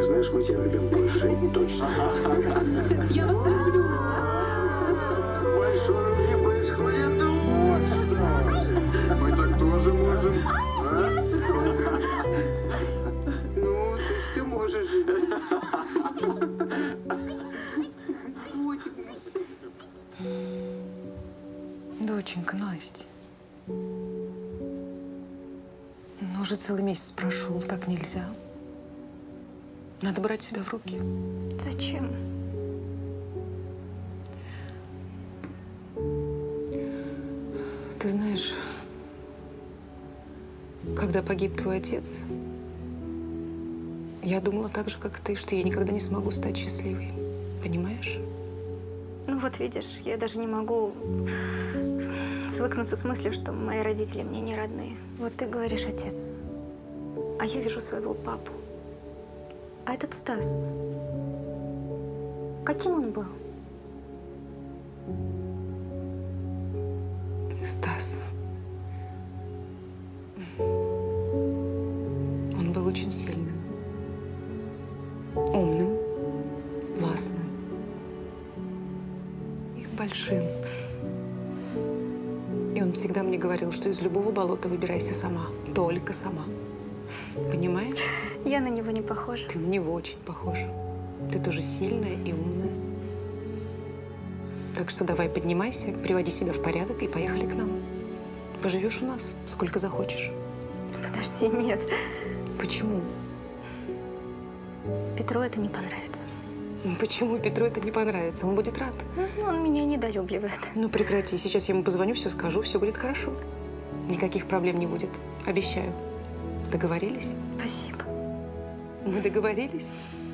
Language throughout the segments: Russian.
Ты знаешь, мы тебя любим больше. Точно. Я вас люблю. Большой любви происходит вот что. Мы так тоже можем. Ну, ты все можешь. Доченька, Настя. Ну, уже целый месяц прошел, так нельзя. Надо брать себя в руки. Зачем? Ты знаешь, когда погиб твой отец, я думала так же, как и ты, что я никогда не смогу стать счастливой. Понимаешь? Ну вот видишь, я даже не могу свыкнуться с мыслью, что мои родители мне не родные. Вот ты говоришь отец, а я вижу своего папу. А этот Стас, каким он был? Стас. Он был очень сильным, умным, властным и большим. И он всегда мне говорил, что из любого болота выбирайся сама, только сама. Понимаешь? Я на него не похожа. Ты на него очень похожа. Ты тоже сильная и умная. Так что давай поднимайся, приводи себя в порядок и поехали к нам. Поживешь у нас сколько захочешь. Подожди, нет. Почему? Петру это не понравится. Почему Петру это не понравится? Он будет рад. Он меня недолюбливает. Ну прекрати. Сейчас я ему позвоню, все скажу, все будет хорошо. Никаких проблем не будет. Обещаю. Договорились? Спасибо. Мы договорились?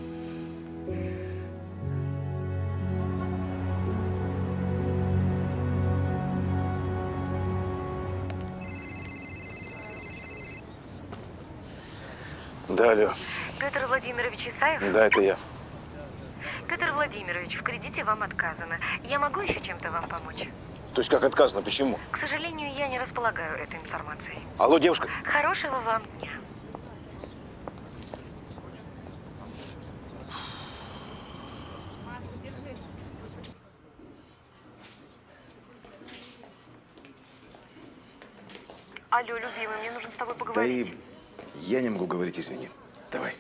Да, алло. Петр Владимирович Исаев? Да, это я. Петр Владимирович, в кредите вам отказано. Я могу еще чем-то вам помочь? То есть как отказано? Почему? К сожалению, я не располагаю этой информацией. Алло, девушка. Хорошего вам дня. Алло, любимый, мне нужно с тобой Да поговорить. и я не могу говорить, извини. Давай.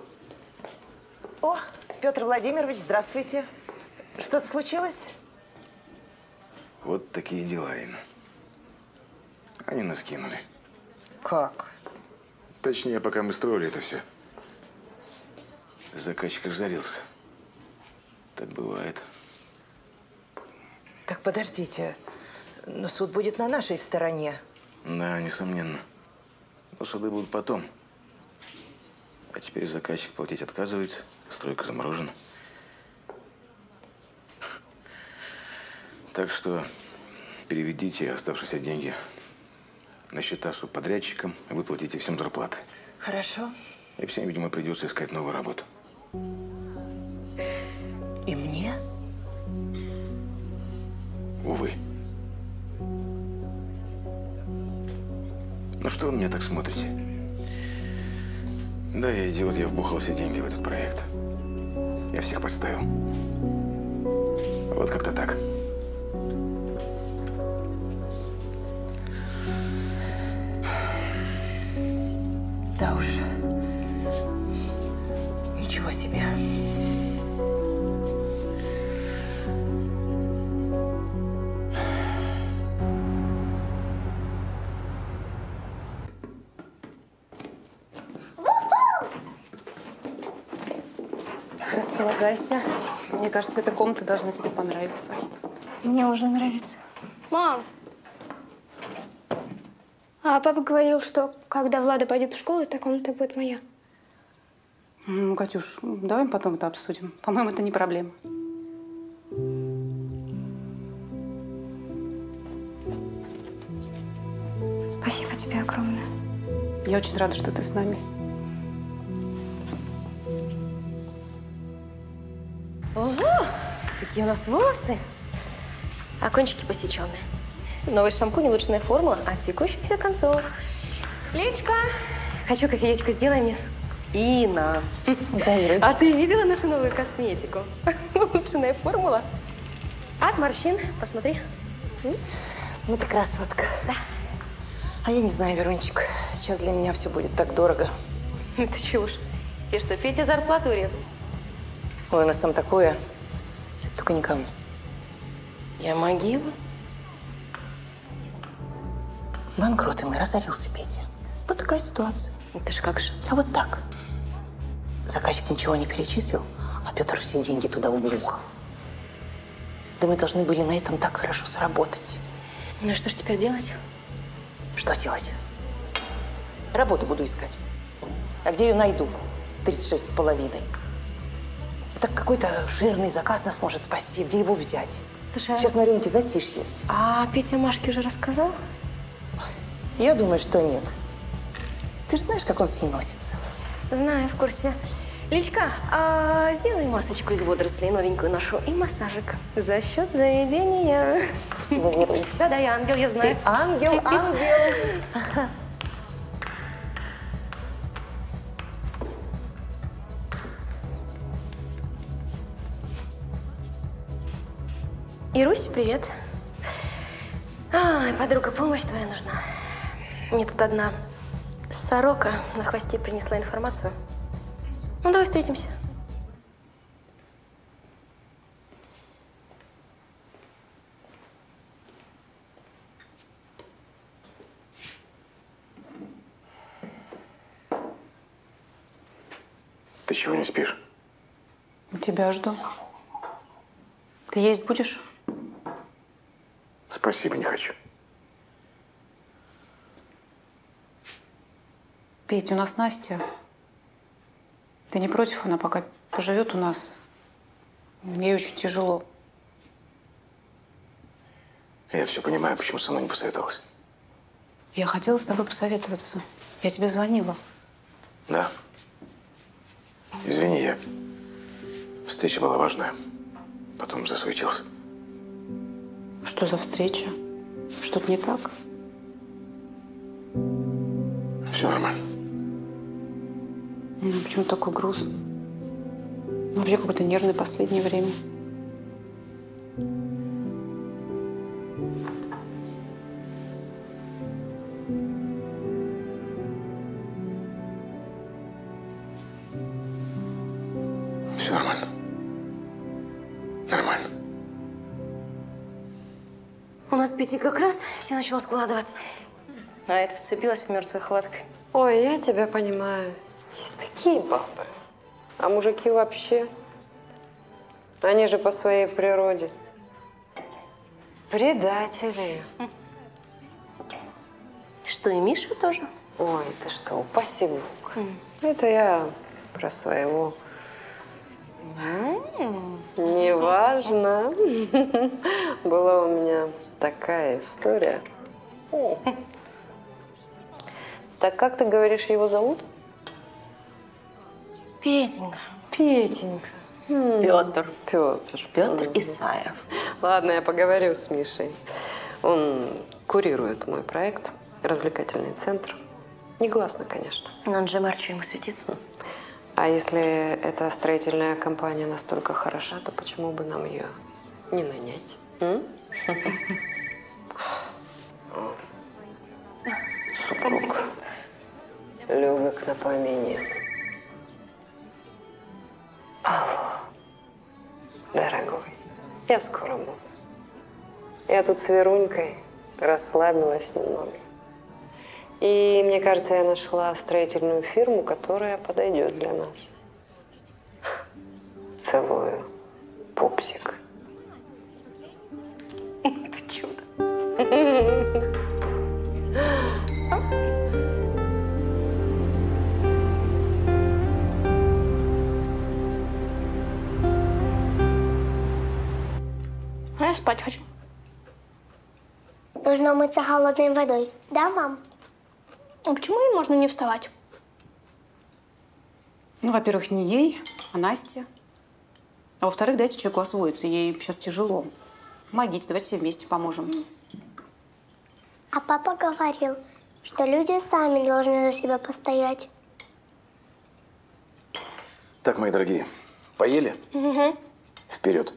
О, Петр Владимирович, здравствуйте. Что-то случилось? Вот такие дела, Инна. Они нас кинули. Как? Точнее, пока мы строили это все. Заказчик разорился. Так бывает. Так подождите, но суд будет на нашей стороне. Да, несомненно. Но суды будут потом. А теперь заказчик платить отказывается, стройка заморожена. Так что переведите оставшиеся деньги на счета субподрядчикам, выплатите всем зарплаты. Хорошо. И всем, видимо, придется искать новую работу. И мне? Увы. Ну что вы меня так смотрите? Да, я идиот, я вбухал все деньги в этот проект. Я всех подставил. Вот как-то так. Да уж. Ничего себе. Располагайся. Мне кажется, эта комната должна тебе понравиться. Мне уже нравится. Мам, а папа говорил, что когда Влада пойдет в школу, эта комната будет моя. Ну, Катюш, давай потом это обсудим. По-моему, это не проблема. Спасибо тебе огромное. Я очень рада, что ты с нами. Ого! Какие у нас волосы! А кончики посеченные. Новый шампунь, улучшенная формула от секущихся концов. Личка, хочу кофеечку, сделай мне. Инна, а ты видела нашу новую косметику? Улучшенная формула. От морщин, посмотри. Ну ты красотка. Да. А я не знаю, Верунчик, сейчас для меня все будет так дорого. Ты чушь. Тебе что, Петя зарплату урезал? Ой, у нас там такое, только никому. Я могила. Банкрот, и мы разорился Петя. Вот такая ситуация. Это ж как же? А вот так. Заказчик ничего не перечислил, а Петр все деньги туда вбухал. Да мы должны были на этом так хорошо сработать. Ну что ж теперь делать? Что делать? Работу буду искать. А где ее найду? 36,5. Так какой-то жирный заказ нас может спасти. Где его взять? Слушай, Сейчас на рынке затишье. а Петя Машке уже рассказал? Я думаю, что нет. Ты же знаешь, как он с ней носится. Знаю, в курсе. Лилечка, а сделай масочку из водорослей, новенькую нашу, и массажик. За счет заведения. Спасибо, Верунчик. Да, я ангел, я знаю. Ты ангел, ангел. Ирусь, привет. Ай, подруга, помощь твоя нужна. Мне тут одна сорока на хвосте принесла информацию. Ну, давай встретимся. Ты чего не спишь? Тебя жду. Ты есть будешь? Спасибо, не хочу. Петь, у нас Настя. Ты не против? Она пока поживет у нас. Ей очень тяжело. Я все понимаю, почему со мной не посоветовалась. Я хотела с тобой посоветоваться. Я тебе звонила. Да. Извини, я... Встреча была важная. Потом засуетился. Что за встреча? Что-то не так? Все нормально. Ну, почему такой груз? Вообще какой-то нервный последнее время. Все нормально. Нормально. У нас с Петей как раз все начало складываться. А это вцепилась мертвой хваткой. Ой, я тебя понимаю. Есть такие бабы. А мужики вообще. Они же по своей природе предатели. Что, и Миша тоже? Ой, ты что, упаси Бог. Это я про своего. Неважно. Была у меня такая история. Так как ты говоришь, его зовут? Петенька. Петенька. Петр. Петр. Петр Исаев. Ладно, я поговорю с Мишей. Он курирует мой проект «Развлекательный центр». Негласно, конечно. Он же Марчу ему светится. А если эта строительная компания настолько хороша, то почему бы нам ее не нанять? Супруг. Легок на помине. Алло, дорогой, я скоро буду. Я тут с Верунькой расслабилась немного. И мне кажется, я нашла строительную фирму, которая подойдет для нас. Целую, пупсик. Это чудо. А я спать хочу. Нужно умыться холодной водой. Да, мам? А почему ей можно не вставать? Ну, во-первых, не ей, а Насте. А во-вторых, дайте человеку освоиться. Ей сейчас тяжело. Помогите, давайте все вместе поможем. А папа говорил, что люди сами должны за себя постоять. Так, мои дорогие, поели? Угу. Вперед.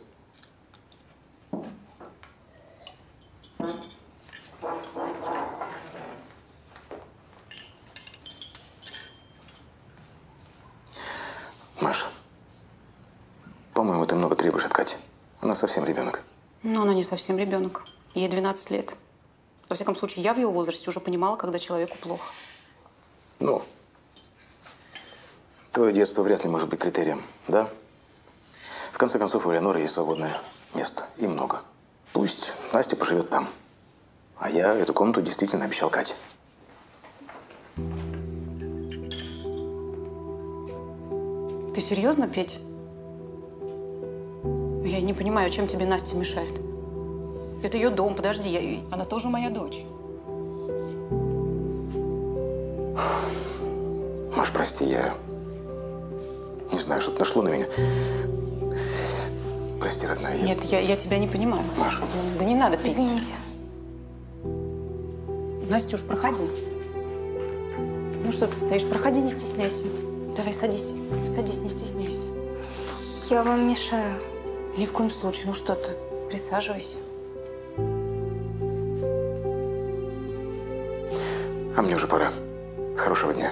Маша, по-моему, ты много требуешь от Кати. Она совсем ребенок. Но она не совсем ребенок. Ей 12 лет. Во всяком случае, я в ее возрасте уже понимала, когда человеку плохо. Ну, твое детство вряд ли может быть критерием, да? В конце концов, у Элеоноры есть свободное место. И много. Пусть Настя поживет там. А я эту комнату действительно обещал Кате. Ты серьезно, Петь? Я не понимаю, чем тебе Настя мешает. Это ее дом, подожди, она тоже моя дочь. Маш, прости, я не знаю, что-то нашло на меня. Прости, родная. Нет, я тебя не понимаю. Маша. Да не надо, Петь. Извините. Настюш, проходи. Ну что ты стоишь? Проходи, не стесняйся. Давай, садись. Садись, не стесняйся. Я вам мешаю. Ни в коем случае. Ну что ты? Присаживайся. А мне уже пора. Хорошего дня.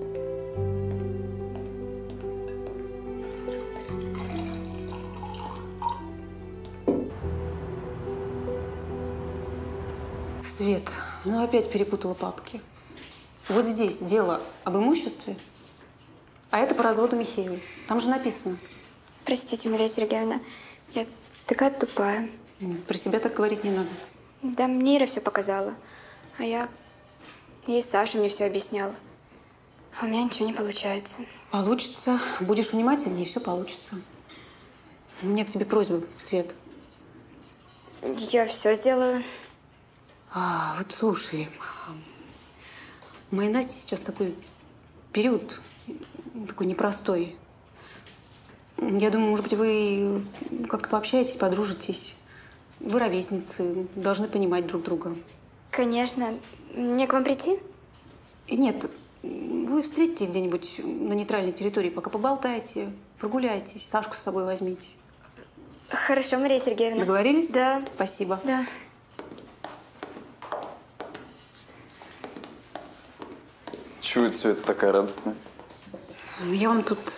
Свет, ну опять перепутала папки. Вот здесь дело об имуществе, а это по разводу Михеевой. Там же написано. Простите, Мария Сергеевна, я такая тупая. Про себя так говорить не надо. Да, мне Ира все показала. А я ей Саша мне все объясняла. А у меня ничего не получается. Получится. Будешь внимательнее, и все получится. У меня к тебе просьба, Свет. Я все сделаю. Вот слушай, у моей Насти сейчас такой период, такой непростой. Я думаю, может быть, вы как-то пообщаетесь, подружитесь. Вы ровесницы, должны понимать друг друга. Конечно. Мне к вам прийти? Нет, вы встретитесь где-нибудь на нейтральной территории, пока поболтайте, прогуляйтесь, Сашку с собой возьмите. Хорошо, Мария Сергеевна. Договорились? Да. Спасибо. Да. Чего это Света такая радостная? Я вам тут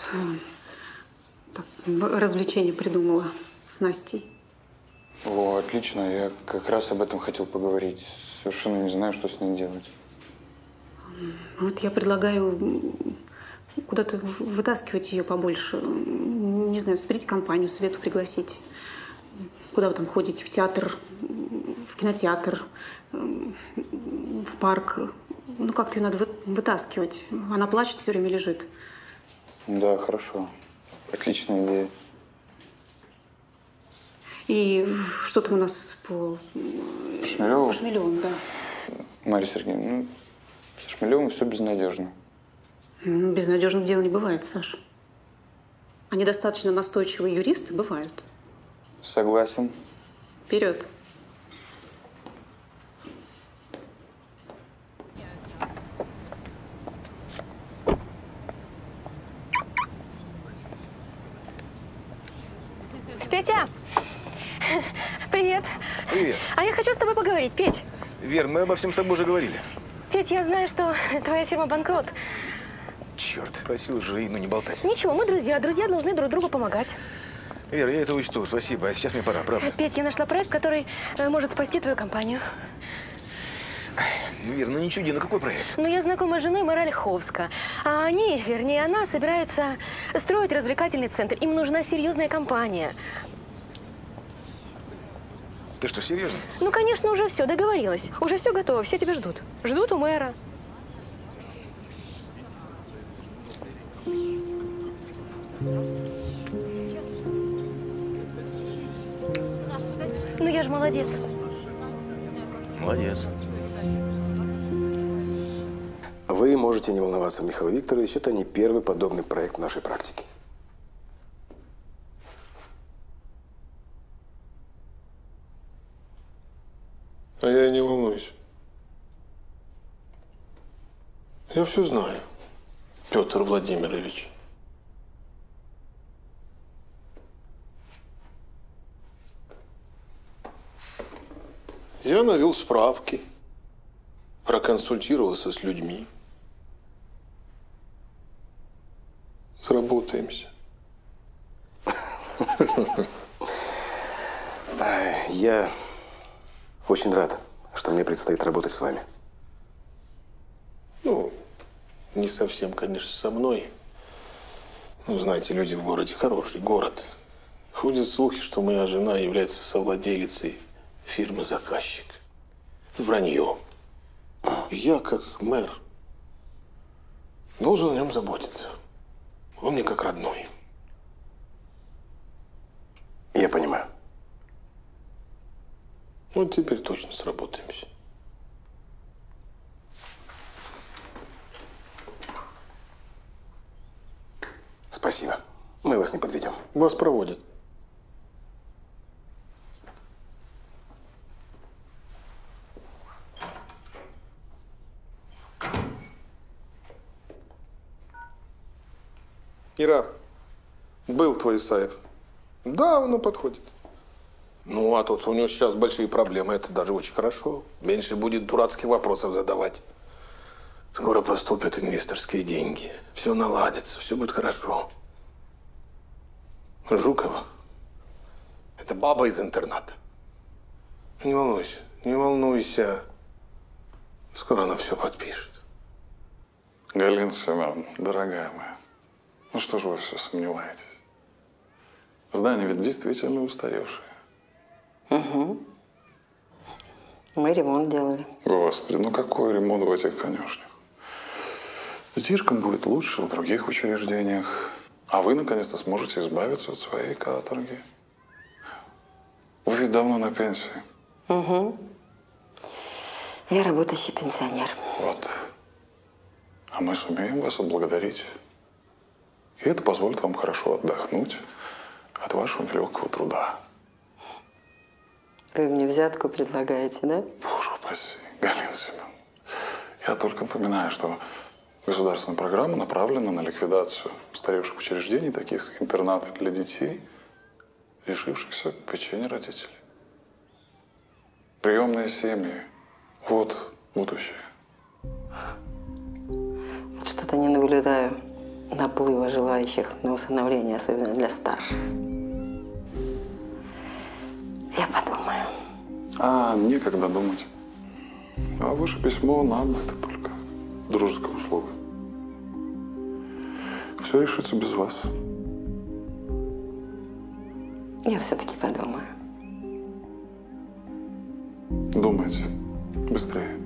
развлечение придумала с Настей. О, отлично. Я как раз об этом хотел поговорить. Совершенно не знаю, что с ней делать. Вот я предлагаю куда-то вытаскивать ее побольше. Не знаю, соберите компанию, Свету пригласить. Куда вы там ходите? В театр, в кинотеатр, в парк. Ну, как-то ее надо вытаскивать. Она плачет, все время лежит. Да, хорошо. Отличная идея. И что там у нас по… Шмелеву? По Шмелевым, да. Мария Сергеевна, ну, со Шмелевым все безнадежно. Безнадежных дел не бывает, Саш. Они достаточно настойчивые юристы бывают. Согласен. Вперед. Петя! Привет. Привет. А я хочу с тобой поговорить, Петь. Вер, мы обо всем с тобой уже говорили. Петь, я знаю, что твоя фирма банкрот. Черт, просил же Ину не болтать. Ничего, мы друзья. Друзья должны друг другу помогать. Вер, я это учту, спасибо. А сейчас мне пора, правда? Петь, я нашла проект, который может спасти твою компанию. Вер, ну не чуди, ну какой проект? Ну, я знакома с женой Мэра Ольховска. А они, вернее, она собирается строить развлекательный центр. Им нужна серьезная компания. Ты что, серьезно? Ну, конечно, уже все, договорилась. Уже все готово, все тебя ждут. Ждут у мэра. Ну, я же молодец. Молодец. Вы можете не волноваться, Михаил Викторович, это не первый подобный проект в нашей практике. А я и не волнуюсь. Я все знаю, Петр Владимирович. Я навел справки, проконсультировался с людьми. Сработаемся. Я очень рад, что мне предстоит работать с вами. Ну, не совсем, конечно, со мной. Ну, знаете, люди в городе, хороший город. Ходят слухи, что моя жена является совладелицей фирмы-заказчик. Это вранье. Я, как мэр, должен о нем заботиться. Он мне как родной. Я понимаю. Вот теперь точно сработаемся. Спасибо. Мы вас не подведем. Вас проводят. Ира, был твой Исаев. Да, он подходит. Ну, а то, что у него сейчас большие проблемы, это даже очень хорошо. Меньше будет дурацких вопросов задавать. Скоро поступят инвесторские деньги. Все наладится, все будет хорошо. Жукова – это баба из интерната. Не волнуйся, не волнуйся. Скоро она все подпишет. Галина Семеновна, дорогая моя, ну что же вы все сомневаетесь? Здание ведь действительно устаревшее. Угу. Мы ремонт делали. Господи, ну какой ремонт в этих конюшнях? Детишкам будет лучше в других учреждениях. А вы наконец-то сможете избавиться от своей каторги. Вы ведь давно на пенсии. Угу. Я работающий пенсионер. Вот. А мы сумеем вас отблагодарить. И это позволит вам хорошо отдохнуть от вашего нелегкого труда. Вы мне взятку предлагаете, да? Боже упаси, Галина Семеновна. Я только напоминаю, что государственная программа направлена на ликвидацию устаревших учреждений, таких интернатов для детей, лишившихся попечения родителей. Приемные семьи. Вот будущее. Что-то не наблюдаю наплыва желающих на усыновление, особенно для старших. Я подумаю. А, некогда думать. А ваше письмо нам это только дружеское условие. Все решится без вас. Я все-таки подумаю. Думайте. Быстрее.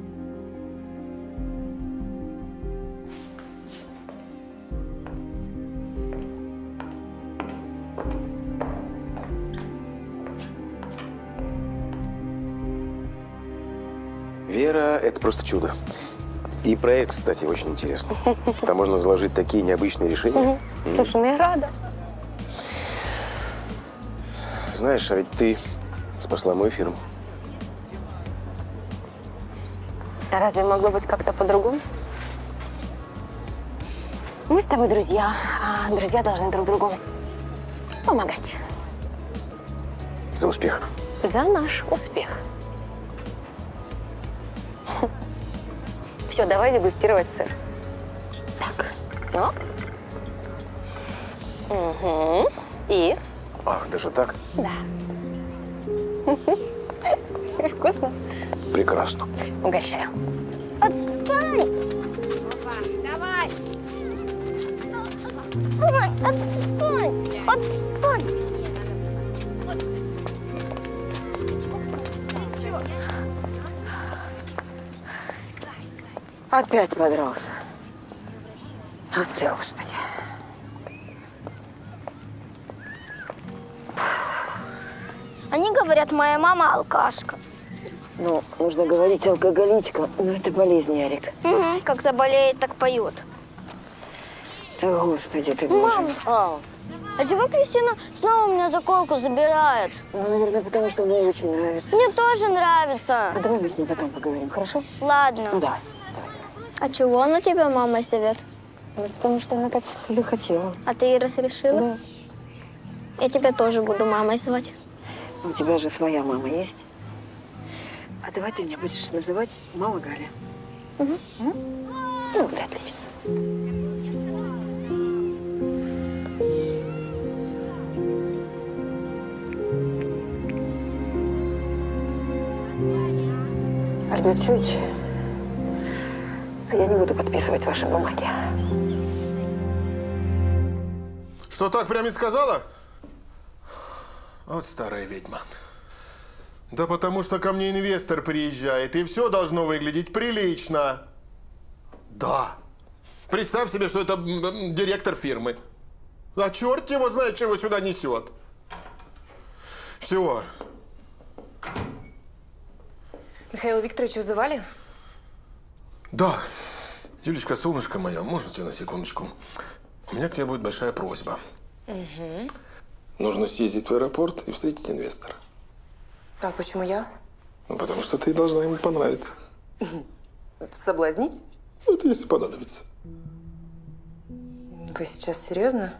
Вера – это просто чудо. И проект, кстати, очень интересный. Там можно заложить такие необычные решения. Слушай, ну я рада. Знаешь, а ведь ты спасла мою фирму. А разве могло быть как-то по-другому? Мы с тобой друзья, а друзья должны друг другу помогать. За успех. За наш успех. Все, давай дегустировать сыр. Так, ну. Угу. И? Ах, даже так? Да. Вкусно? Прекрасно. Угощаю. Отстань! Давай! Отстань! Отстань! Опять подрался. А ты, Господи. Они говорят, моя мама алкашка. Ну, нужно говорить алкоголичка, но это болезнь, Ярик. Угу, как заболеет, так поет. Да, Господи, ты боже. Мам, а чего Кристина снова у меня заколку забирает? Ну, наверное, потому что мне очень нравится. Мне тоже нравится. А давай мы с ней потом поговорим, хорошо? Ладно. Ну, давай. А чего она тебя мамой зовет? Ну, потому что она так захотела. А ты ей разрешила? Да. Я тебя тоже буду мамой звать. У тебя же своя мама есть? А давай ты меня будешь называть Мама Галя. Угу. Ну, вот и отлично. Аркадий Петрович, я не буду подписывать ваши бумаги. Что, так прямо и сказала? Вот старая ведьма. Да потому что ко мне инвестор приезжает, и все должно выглядеть прилично. Да. Представь себе, что это директор фирмы. А черт его знает, чего сюда несет. Все. Михаила Викторовича вызывали? Да. Юлечка, солнышко мое, можно тебя на секундочку? У меня к тебе будет большая просьба. Угу. Нужно съездить в аэропорт и встретить инвестора. А почему я? Ну, потому что ты должна ему понравиться. Соблазнить? Ну, это если понадобится. Вы сейчас серьезно?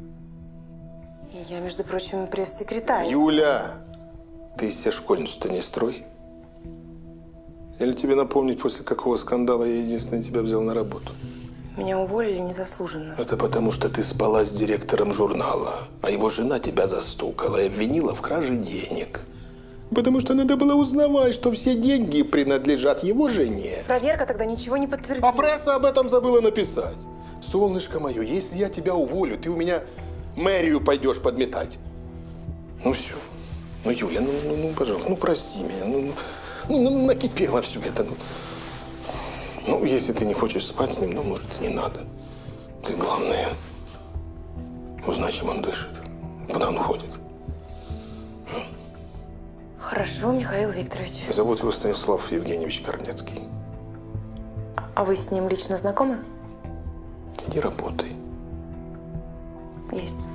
Я, между прочим, пресс-секретарь. Юля, ты из себя школьницу-то не строй. Или тебе напомнить, после какого скандала я единственный тебя взял на работу? Меня уволили незаслуженно. Это потому, что ты спала с директором журнала, а его жена тебя застукала и обвинила в краже денег. Потому что надо было узнавать, что все деньги принадлежат его жене. Проверка тогда ничего не подтвердила. А пресса об этом забыла написать. Солнышко мое, если я тебя уволю, ты у меня мэрию пойдешь подметать. Ну все. Ну, Юля, ну пожалуйста, ну прости меня. Ну, накипело все это. Ну, если ты не хочешь спать с ним, ну, может, и не надо. Ты, главное, узнай, чем он дышит, куда он ходит. Хорошо, Михаил Викторович. Зовут его Станислав Евгеньевич Корнецкий. А вы с ним лично знакомы? Иди работай. Есть.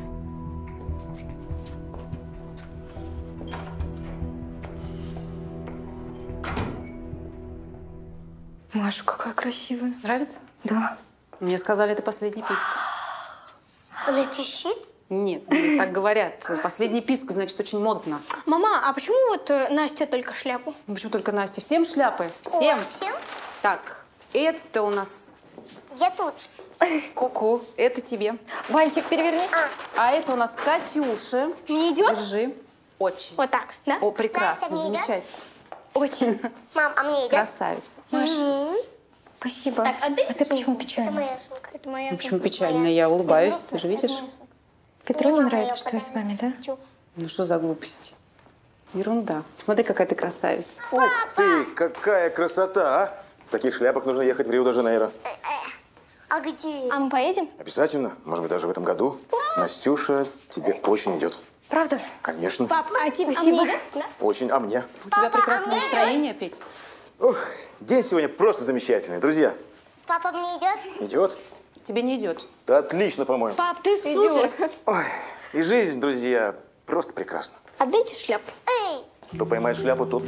Маша, какая красивая. Нравится? Да. Мне сказали, это последний писк. Она пищит? Нет, мне так говорят. Последний писк, значит, очень модно. Мама, а почему вот Настя только шляпу? Ну, почему только Настя? Всем шляпы? Всем? О, всем? Так, это у нас... Я тут. Ку-ку, это тебе. Бантик переверни. А это у нас Катюша. Мне идет? Держи. Очень. Вот так, да? О, прекрасно, Настя, мне идет? замечательно. Очень. Мам, а мне идет? Красавица. Маша. Спасибо. Так, а ты почему Это печальна? моя сумка. Это моя Ну, почему сумка. печально? Я улыбаюсь, ты же видишь? Петру не Мама нравится, её что я с вами, да? Ну, что за глупости? Ерунда. Посмотри, какая ты красавица. Ух ты, какая красота, а! В таких шляпах нужно ехать в Рио-де-Жанейро. А где? А мы поедем? Обязательно. Может быть, даже в этом году. Настюша, тебе очень идет. Правда? Конечно. Пап, а тебе Спасибо. идет? Да? Очень. А мне? У тебя прекрасное настроение, Петь. Ух, день сегодня просто замечательный. Друзья, Папа, мне идет? идет? Тебе не идет. Да отлично, по-моему. Пап, ты супер. Ой, и жизнь, друзья, просто прекрасна. Отдайте шляпу. Эй! Кто поймает шляпу, тот...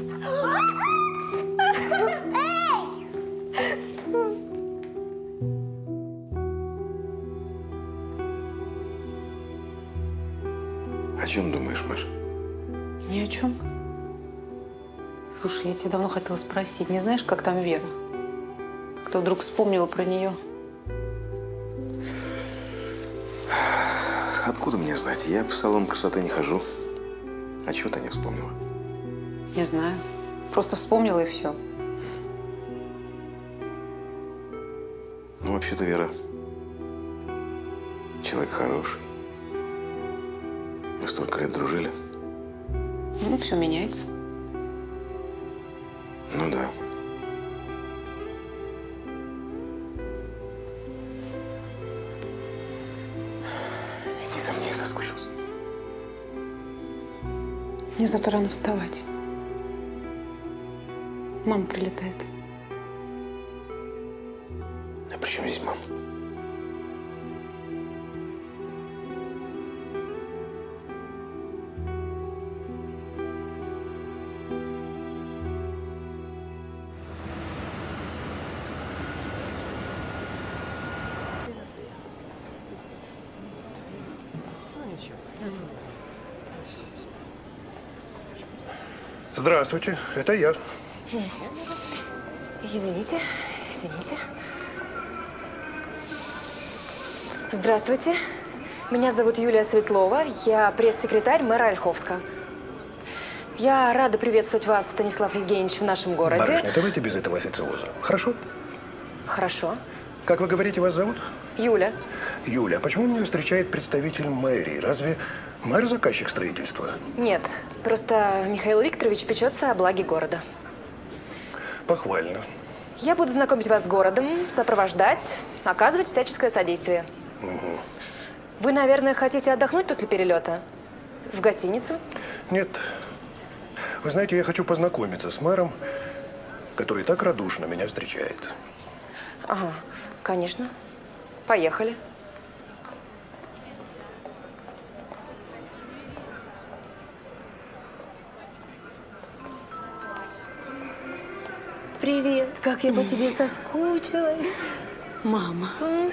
О чем думаешь, Маша? Ни о чем. Слушай, я тебя давно хотела спросить. Не знаешь, как там Вера? Кто вдруг вспомнила про нее? Откуда мне знать? Я в салон красоты не хожу. А чего ты не вспомнила? Не знаю. Просто вспомнила и все. Ну, вообще-то, Вера, человек хороший. Мы столько лет дружили. Ну, все меняется. Ну да. Иди ко мне, я соскучился. Мне завтра рано вставать. Мама прилетает. А при чем здесь мама? Здравствуйте, это я. Извините, извините. Здравствуйте. Меня зовут Юлия Светлова. Я пресс-секретарь мэра Ольховска. Я рада приветствовать вас, Станислав Евгеньевич, в нашем городе. Барышня, давайте без этого официоза. Хорошо? Хорошо. Как вы говорите, вас зовут? Юля. Юля, а почему меня встречает представитель мэрии? Разве мэр заказчик строительства? Нет, просто Михаил Викторович печется о благе города. Похвально. Я буду знакомить вас с городом, сопровождать, оказывать всяческое содействие. Угу. Вы, наверное, хотите отдохнуть после перелета? В гостиницу? Нет. Вы знаете, я хочу познакомиться с мэром, который так радушно меня встречает. Ага, конечно. Поехали. Привет. Как я по тебе соскучилась. Мама.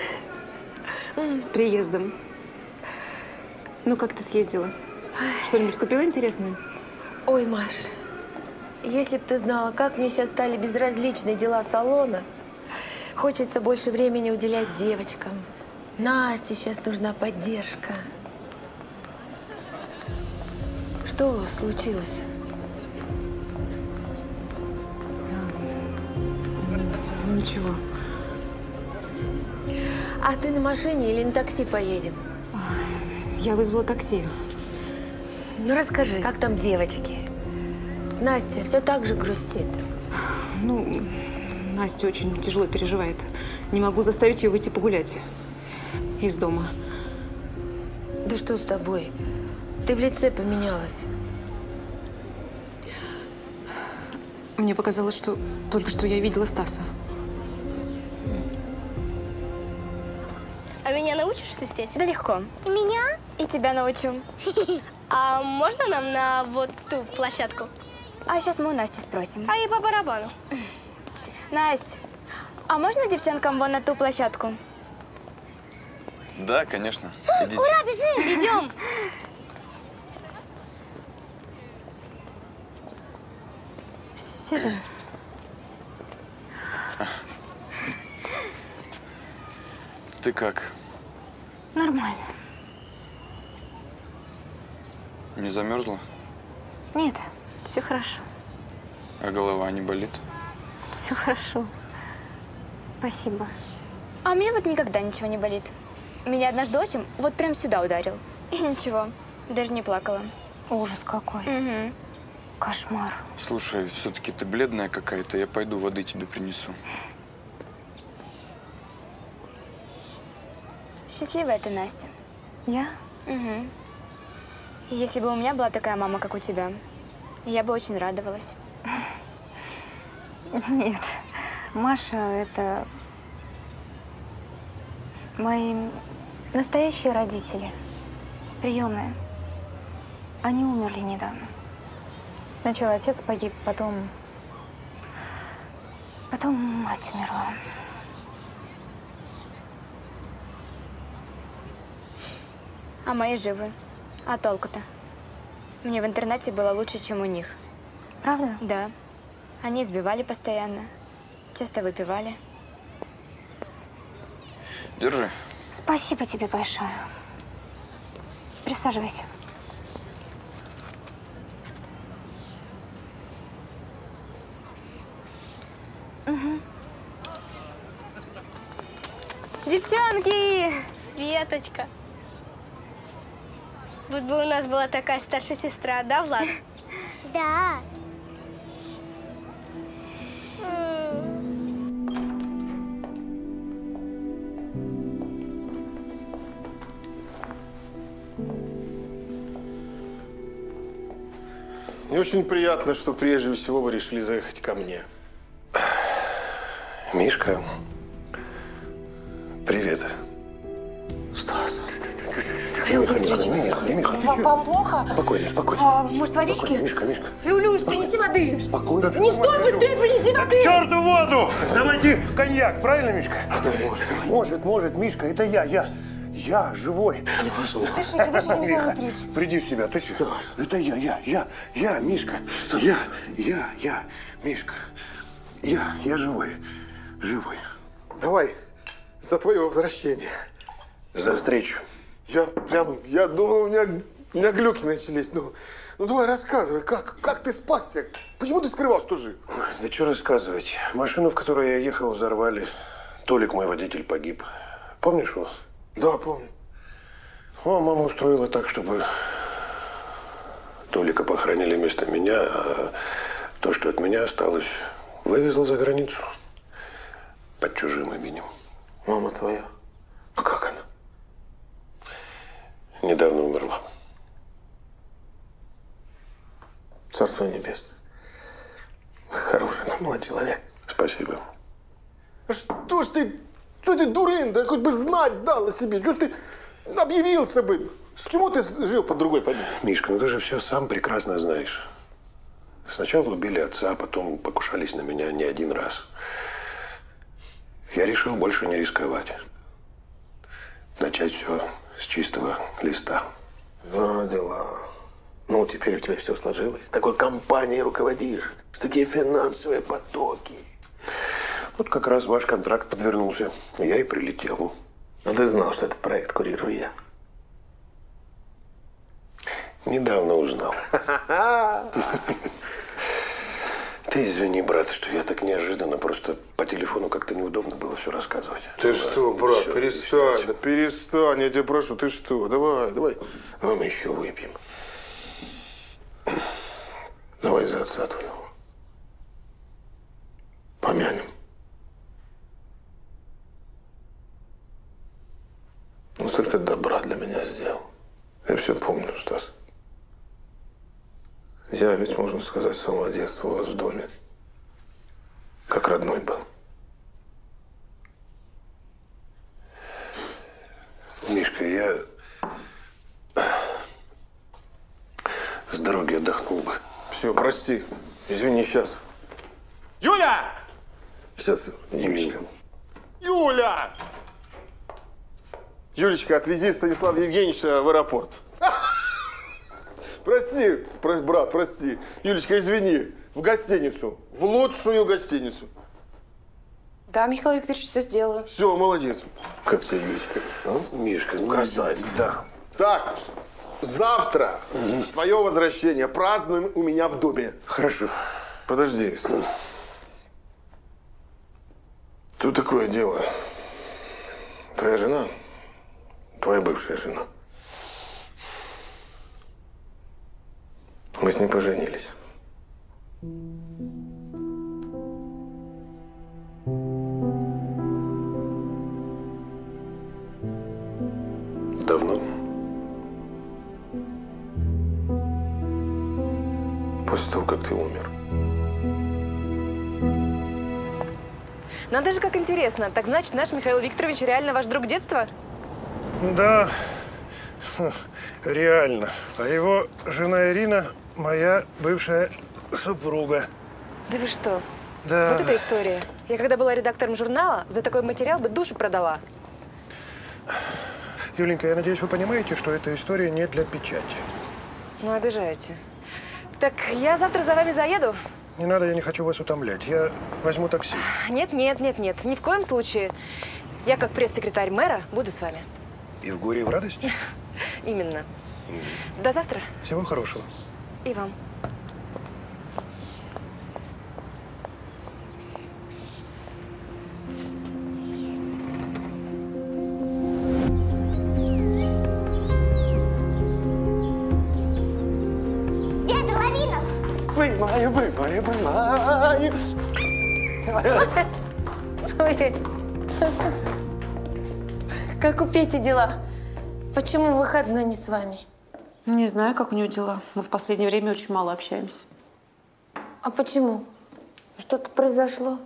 С приездом. Ну, как ты съездила? Что-нибудь купила интересное? Ой, Маш, если бы ты знала, как мне сейчас стали безразличны дела салона. Хочется больше времени уделять девочкам. Насте сейчас нужна поддержка. Что случилось? Ничего. А ты на машине или на такси поедем? Я вызвала такси. Ну, расскажи, как там девочки? Настя все так же грустит. Ну, Настя очень тяжело переживает. Не могу заставить ее выйти погулять из дома. Да что с тобой? Ты в лице поменялась. Мне показалось, что только что я видела Стаса. А меня научишь свистеть? Да легко. И меня? И тебя научу. А можно нам на вот ту площадку? А сейчас мы у Насти спросим. А ей по барабану. Настя, а можно девчонкам вон на ту площадку? Да, конечно. Идите. Ура, бежим! Идем! Сюда. Ты как? Нормально. Не замерзла? Нет, все хорошо. А голова не болит? Все хорошо. Спасибо. А мне вот никогда ничего не болит. Меня однажды отчим вот прям сюда ударил. И ничего, даже не плакала. Ужас какой. Угу. Кошмар. Слушай, все-таки ты бледная какая-то. Я пойду воды тебе принесу. Счастливая ты, Настя. Я? Угу. Если бы у меня была такая мама, как у тебя, я бы очень радовалась. Нет, Маша – это мои настоящие родители, приемные. Они умерли недавно. Сначала отец погиб, потом мать умерла. А мои живы. А толку-то? Мне в интернате было лучше, чем у них. Правда? Да. Они избивали постоянно, часто выпивали. Держи. Спасибо тебе большое. Присаживайся. Угу. Девчонки! Светочка. Вот бы у нас была такая старшая сестра, да, Влад? Да. Мне очень приятно, что прежде всего вы решили заехать ко мне. Мишка, привет. Стас. Михаил Викторович, вам плохо? Спокойно, спокойно. Может, водички? Спокойно, Мишка. Люлюсь, принеси воды. Спокойно. Не стой, быстрее принеси воды. К черту воду! Давайте коньяк, правильно, Мишка? Может, Мишка, это я я живой. Дышите, дышите, Михаил Дмитриевич. Приди в себя, ты что? Это я, Мишка. Я, Мишка. Я живой. Давай, за твое возвращение. За встречу. Я думал, у меня глюки начались. Ну давай рассказывай, как ты спасся? Почему ты скрывался, что жив? Да что рассказывать. Машину, в которой я ехал, взорвали. Толик, мой водитель, погиб. Помнишь его? Да, помню. Мама устроила так, чтобы Толика похоронили вместо меня, а то, что от меня осталось, вывезла за границу. Под чужим именем. Мама твоя? А как она? Недавно умерла. Царство небесное. Хороший она был человек. Спасибо. А что ты дурень, да хоть бы знать дал о себе. Что ж ты объявился бы? Почему ты жил под другой фамилией? Мишка, ну ты же все сам прекрасно знаешь. Сначала убили отца, а потом покушались на меня не один раз. Я решил больше не рисковать. Начать все с чистого листа. Да, дела. Ну, теперь у тебя все сложилось. Такой компанией руководишь. Такие финансовые потоки. Вот как раз ваш контракт подвернулся. Я и прилетел. Но ты знал, что этот проект курирую я. Недавно узнал. Ты извини, брат, что я так неожиданно. Просто по телефону как-то неудобно было все рассказывать. Ты что, брат, перестань. Да перестань, я тебя прошу. Ты что? Давай. Давай мы еще выпьем. Давай за отца твоего. Помянем. Он столько добра для меня сделал. Я все помню, Стас. Я ведь, можно сказать, с самого детства у вас в доме. Как родной был. Мишка, я с дороги отдохнул бы. Все, прости. Извини, сейчас. Юля! Сейчас, Юлечка. Юля! Юлечка, отвези Станислава Евгеньевича в аэропорт. Прости, брат, прости. Юлечка, извини. В гостиницу. В лучшую гостиницу. Да, Михаил Викторович, все сделаю. Все, молодец. Как тебе, Юлечка? А? Мишка, красавец. Да. Так, завтра твое возвращение празднуем у меня в доме. Хорошо. Подожди, Стас. Тут такое дело. Твоя жена, твоя бывшая жена. Мы с ней поженились. Давно? После того, как ты умер. Надо же, как интересно. Так значит, наш Михаил Викторович реально ваш друг детства? Да, реально. А его жена Ирина моя бывшая супруга. Да вы что? Да. Вот эта история. Я когда была редактором журнала, за такой материал бы душу продала. Юленька, я надеюсь, вы понимаете, что эта история не для печати. Ну, обижаете. Так я завтра за вами заеду? Не надо, я не хочу вас утомлять. Я возьму такси. Нет. Ни в коем случае. Я, как пресс-секретарь мэра, буду с вами. И в горе, и в радости? Именно. До завтра. Всего хорошего. И вам. Дядя, лови нас! Вымаю. Как у Пети дела? Почему в выходной не с вами? Не знаю, как у нее дела. Мы в последнее время очень мало общаемся. А почему? Что-то произошло?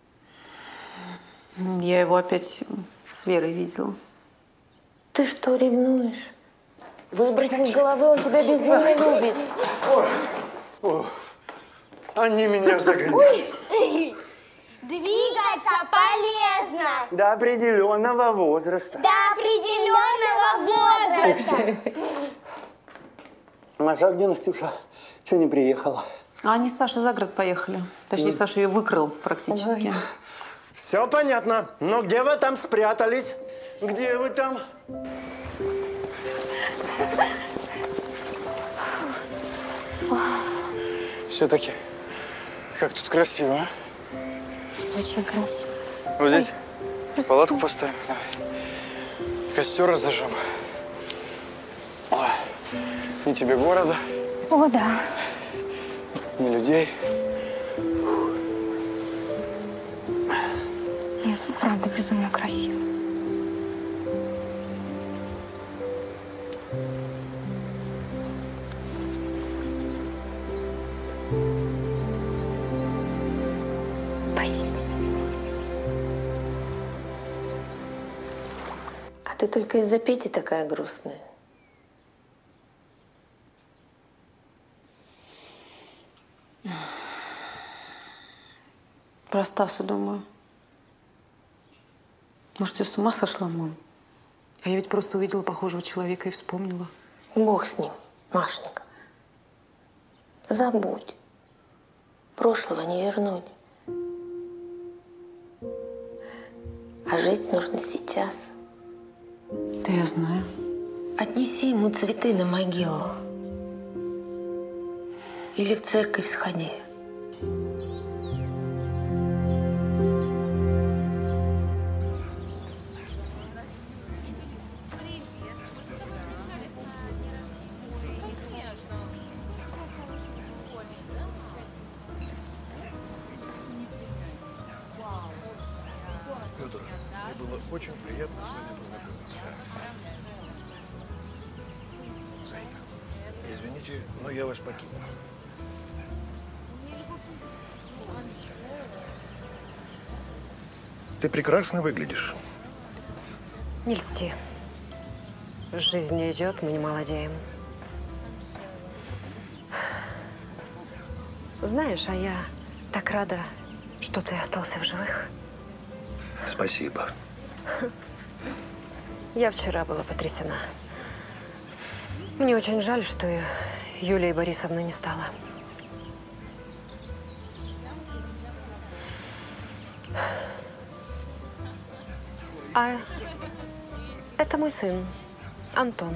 Я его опять с Верой видела. Ты что, ревнуешь? Выбрось из головы, он тебя безумно любит. Они меня загоняют. Ой! Двигаться полезно. До определенного возраста. До определенного возраста. Маша, а где Настюша? Чего не приехала? А они с Сашей за город поехали. Точнее, Саша ее выкрал практически. Все понятно. Но где вы там спрятались? Где вы там? Все-таки, как тут красиво, а? Очень красиво. Вот здесь палатку поставим. Давай. Костер разожжем. Ой, ни тебе города, О, да. ни людей. Нет, тут правда безумно красиво. Спасибо. А ты только из-за Пети такая грустная. Про Стаса думаю. Может, я с ума сошла, мам? А я ведь просто увидела похожего человека и вспомнила. Бог с ним, Машенька. Забудь. Прошлого не вернуть. А жить нужно сейчас. Да я знаю. Отнеси ему цветы на могилу. Или в церковь сходи. Петр, мне было очень приятно с вами познакомиться. Взаимно. Извините, но я вас покину. Ты прекрасно выглядишь. Не льсти. Жизнь не идет, мы не молодеем. Знаешь, а я так рада, что ты остался в живых. Спасибо. Я вчера была потрясена. Мне очень жаль, что Юлии Борисовны не стало. А это мой сын, Антон.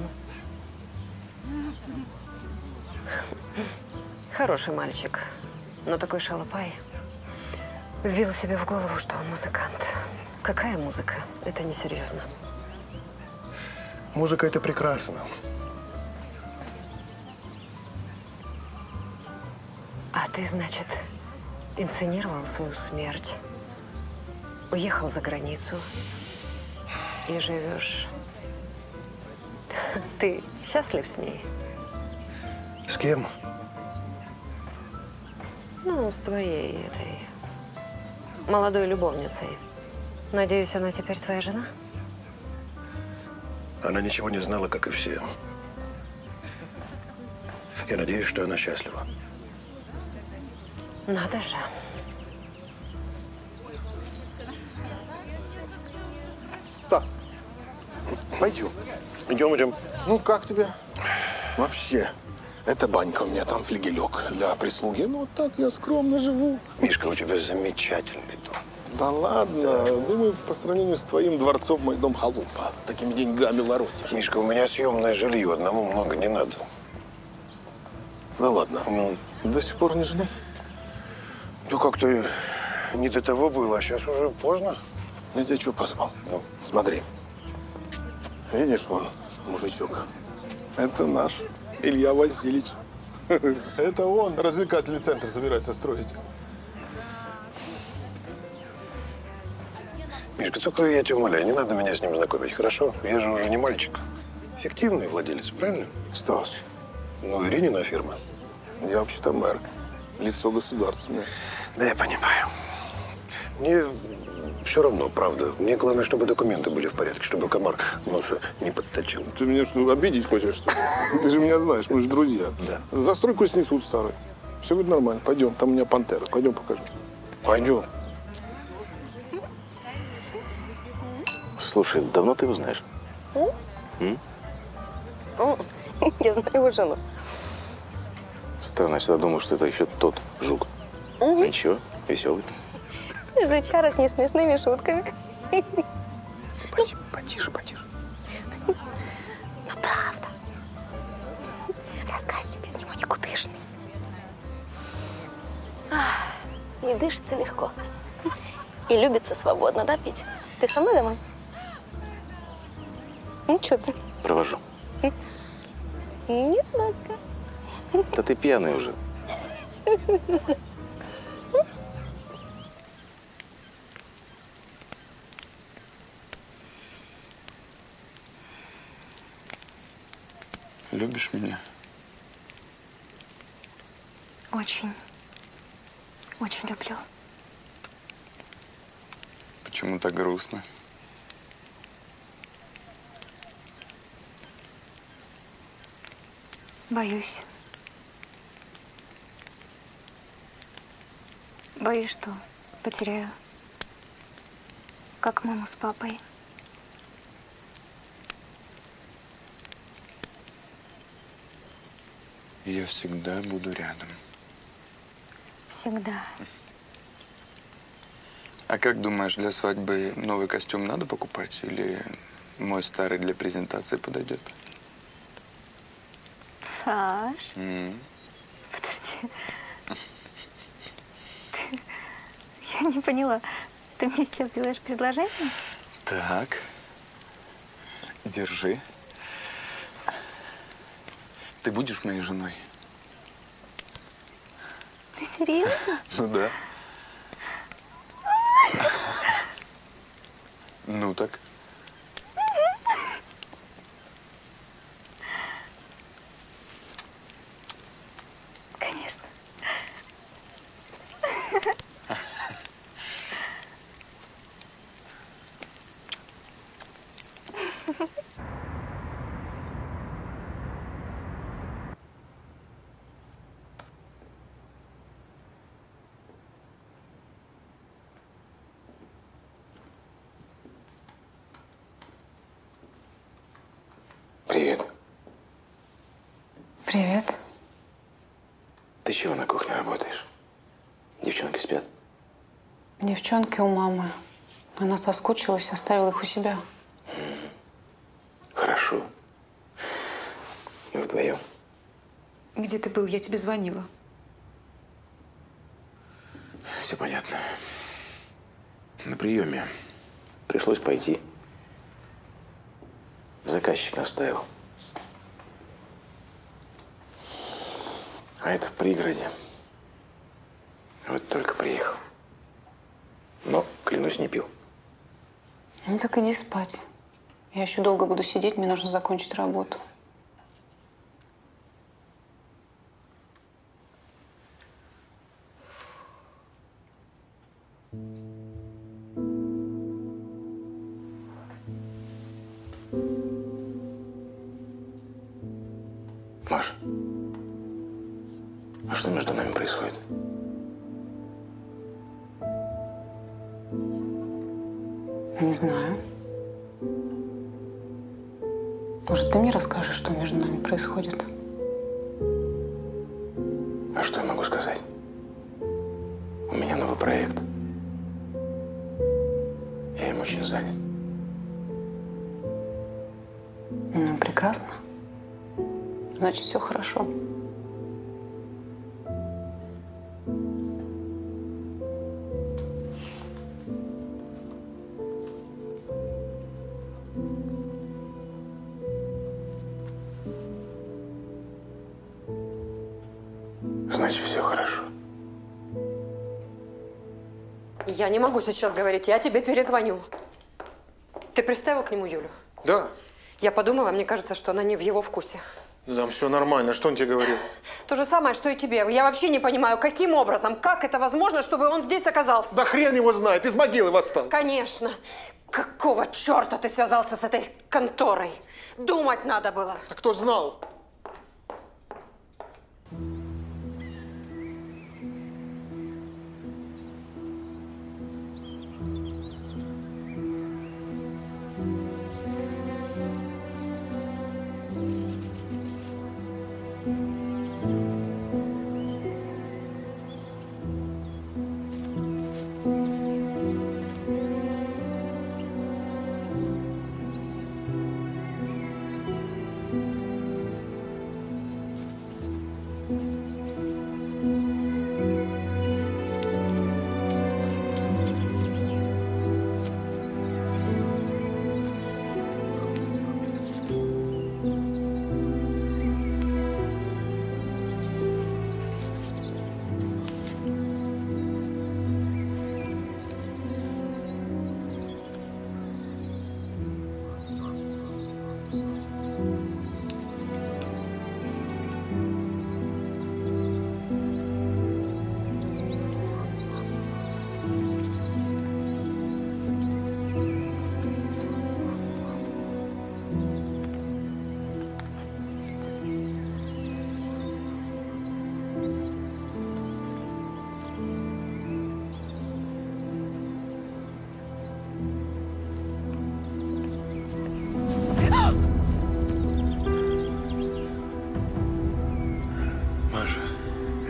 Хороший мальчик, но такой шалопай. Вбил себе в голову, что он музыкант. Какая музыка? Это несерьезно. Музыка – это прекрасно. А ты, значит, инсценировал свою смерть, уехал за границу и живешь. Ты счастлив с ней? С кем? Ну, с твоей этой молодой любовницей. Надеюсь, она теперь твоя жена? Она ничего не знала, как и все. Я надеюсь, что она счастлива. Надо же. Стас, пойдем. Идем. Ну, как тебе? Вообще, это банька у меня, там флигелек для прислуги. Ну, вот так я скромно живу. Мишка, у тебя замечательный дом. Да ладно, думаю, по сравнению с твоим дворцом мой дом халупа. Такими деньгами воротишь. Мишка, у меня съемное жилье, одному много не надо. Ну ладно. До сих пор не женат? Ну, как-то не до того было, а сейчас уже поздно. Я тебя что позвал? Ну, смотри. Видишь, вон, мужичок. Это наш Илья Васильевич. Это он развлекательный центр собирается строить. Мишка, только я тебя умоляю, не надо меня с ним знакомить, хорошо? Я же уже не мальчик. Фиктивный владелец, правильно? Стас. Ну, Иринина фирма. Я вообще-то мэр. Лицо государственное. Да, я понимаю. Мне все равно, правда. Мне главное, чтобы документы были в порядке, чтобы комар носа не подточил. Ты меня что, обидеть хочешь, что ли? Ты же меня знаешь, мы же друзья. Да. Застройку снесут старую. Все будет нормально. Пойдем, там у меня пантера. Пойдем покажу. Пойдем. Слушай, давно ты его знаешь? Я знаю его жену. Странно, я всегда думал, что это еще тот жук. Ничего, веселый. Жучара с несмешными шутками. Потише, потише. Но правда. Рассказчик из него никудышный. И дышится легко. И любится свободно, да, Петь? Ты со мной домой? Ну, что ты? Провожу. Не только. Да ты пьяный уже. Любишь меня? Очень. Очень люблю. Почему так грустно? Боюсь. Боюсь, что потеряю. Как маму с папой. Я всегда буду рядом. Всегда. А как думаешь, для свадьбы новый костюм надо покупать? Или мой старый для презентации подойдет? Саш, подожди. Я не поняла. Ты мне сейчас делаешь предложение? Так. Держи. Ты будешь моей женой? Ты серьезно? Ну да. Ну так. Конечно. Привет. Привет. Ты чего на кухне работаешь? Девчонки спят? Девчонки у мамы. Она соскучилась, оставила их у себя. Хорошо. Мы вдвоем. Где ты был? Я тебе звонила. Все понятно. На приеме. Пришлось пойти. Заказчик оставил. А это в пригороде. Вот только приехал. Но, клянусь, не пил. Ну так иди спать. Я еще долго буду сидеть, мне нужно закончить работу. Маша, а что между нами происходит? Не знаю. Может, ты мне расскажешь, что между нами происходит? А что я могу сказать? У меня новый проект. Я им очень занят. Ну, прекрасно. Значит, все хорошо. Значит, все хорошо. Я не могу сейчас говорить, я тебе перезвоню. Ты приставил к нему Юлю? Да. Я подумала, мне кажется, что она не в его вкусе. Там все нормально. Что он тебе говорил? То же самое, что и тебе. Я вообще не понимаю, каким образом, как это возможно, чтобы он здесь оказался? Да хрен его знает, из могилы восстал. Конечно. Какого черта ты связался с этой конторой? Думать надо было. А кто знал?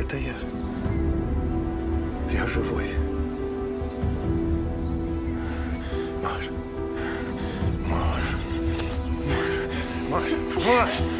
Это я. Я живой. Маша. Маша. Маша. Маша. Маша.